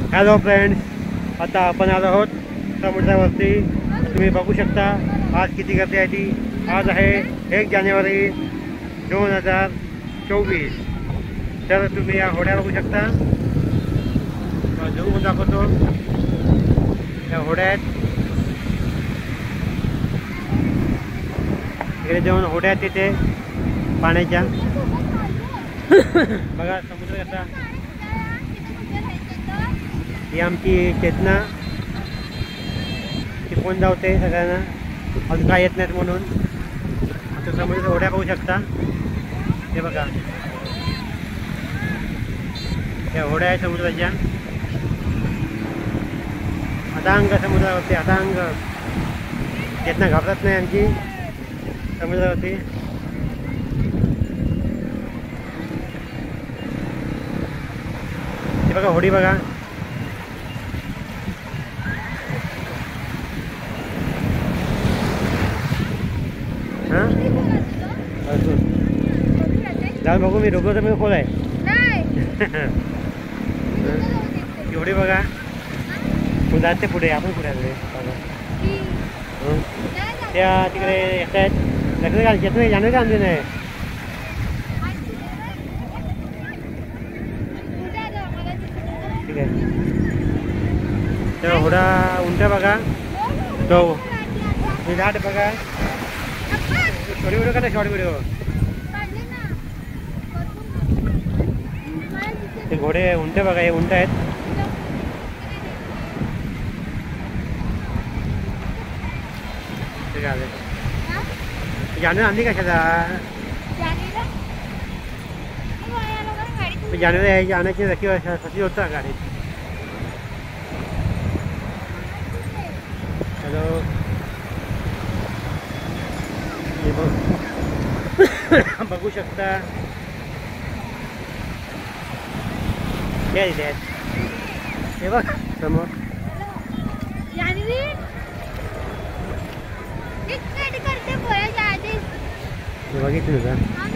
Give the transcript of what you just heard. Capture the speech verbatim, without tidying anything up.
Hello friends, आता आपण आलो आहोत समुद्रावरती. तुम्ही बघू शकता आज किती गर्दी आहे ती. आज आहे एक जानेवारी दोन हजार चोवीस. तर तुम्ही या होड्या बघू शकता. झूम दाखवतो. या होड्या आहेत. इकडे दोन होड्या आहेत तिथे पाण्याच्या. बघा समुद्र कसा. ही आमची चेतना. ती कोण धावते सगळ्यांना अजून काय येत नाहीत म्हणून. आता समुद्राच्या होड्या बघू शकता. हे बघा या होड्या आहे समुद्राच्या. अथांग समुद्रावरती अथांग. चेतना घाबरत नाही आमची समुद्रावरती. हे बघा होडी बघा. हाँ जाऊन बघू. मी रोखलो तर मी खोल आहे. एवढी बघा. जाते पुढे. आपण पुढे आले बघा. त्या तिकडे येत आहेत. लग्न घाल येत नाही. जाणं का आमचे नाही. ठीक आहे. तर होडा उंटा बघा. तो घाट बघा. शॉर्ट व्हिडिओ का नाही. Short video. ते घोडे उंटे बघा. हे उंट आहेत. ते झाले. जानवी आणली कशाला. जानवी यायची आणायची रखी सती होता गाडीत. हॅलो. बघू शकता. हे बघ समोर. बघितलं का.